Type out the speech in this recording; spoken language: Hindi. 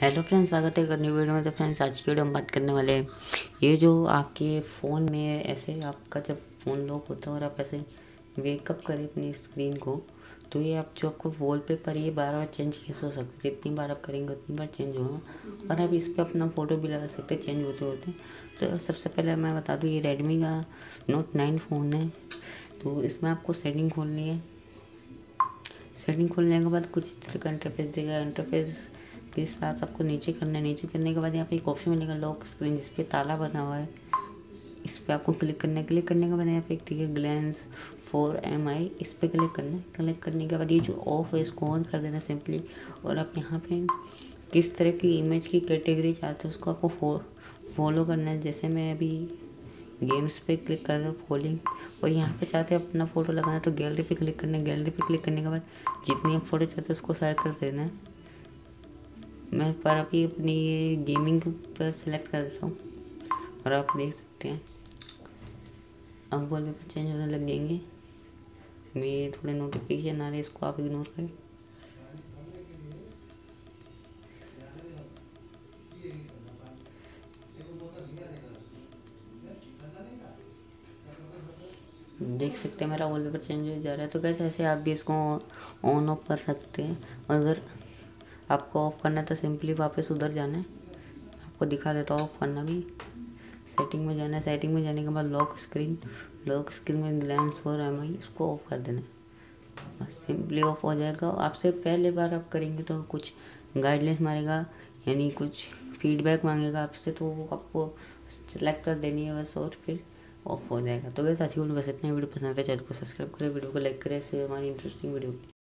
हेलो फ्रेंड्स, स्वागत है एक न्यू वीडियो में। तो फ्रेंड्स, आज की वीडियो हम बात करने वाले हैं ये जो आपके फ़ोन में ऐसे आपका जब फ़ोन लॉक होता है और आप ऐसे वेकअप करें अपनी स्क्रीन को, तो ये आप जो आपको वॉलपेपर ये बार बार चेंज कैसे हो सकता है। जितनी बार आप करेंगे उतनी बार चेंज होगा और आप इस पर अपना फ़ोटो भी लगा सकते हैं चेंज होते होते। तो सबसे पहले मैं बता दूँ, ये रेडमी का Note 9 फ़ोन है। तो इसमें आपको सेटिंग खोलनी है। सेटिंग खोलने के बाद कुछ इस तरह का इंटरफेस देगा। इंटरफेस के साथ आपको नीचे करना है। नीचे करने के बाद यहाँ पे एक ऑप्शन मिलेगा लॉक स्क्रीन, जिस पे ताला बना हुआ है। इस पर आपको क्लिक करना है। क्लिक करने के बाद यहाँ पे एक है ग्लैंस फॉर MI, इस पर क्लिक करना है। क्लिक करने के बाद ये जो ऑफ है इसको ऑन कर देना सिंपली। और आप यहाँ पे किस तरह की इमेज की कैटेगरी चाहते हो उसको आपको फॉलो करना है। जैसे मैं अभी गेम्स पे क्लिक कर रहे हो फॉलोइंग, और यहाँ पे चाहते हैं अपना फ़ोटो लगाना तो गैलरी पे क्लिक करना है। गैलरी पे क्लिक करने के बाद जितनी आप फ़ोटो चाहते हो उसको सेलेक्ट कर देना है। मैं पर अभी अपनी ये गेमिंग पर सेलेक्ट कर देता हूँ और आप देख सकते हैं अब वॉलपेपर चेंज होने लग जाएंगे। मेरे थोड़े नोटिफिकेशन आ रहे हैं, इसको आप इग्नोर करें। देख सकते हैं मेरा वॉलपेपर चेंज हो जा रहा है। तो कैसे ऐसे आप भी इसको ऑन ऑफ कर सकते हैं। अगर आपको ऑफ़ करना है तो सिंपली वापस उधर जाना है। आपको दिखा देता हूँ ऑफ़ करना भी। सेटिंग में जाना है। सेटिंग में जाने के बाद लॉक स्क्रीन में ग्लैंस फॉर MI इसको ऑफ़ कर देना है। बस सिंपली ऑफ हो जाएगा। आपसे पहले बार आप करेंगे तो कुछ गाइडलाइंस मारेगा, यानी कुछ फीडबैक मांगेगा आपसे, तो वो आपको सेलेक्ट कर देनी है बस, और फिर ऑफ हो जाएगा। तो वैसे अच्छी वीडियो बस इतना ही। वीडियो पसंद है चैनल को सब्सक्राइब करें, वीडियो को लाइक करें। ऐसे हमारी इंटरेस्टिंग वीडियो की